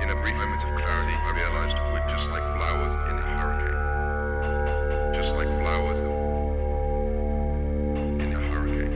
In a brief moment of clarity, I realized we're just like flowers in a hurricane. Just like flowers in a hurricane.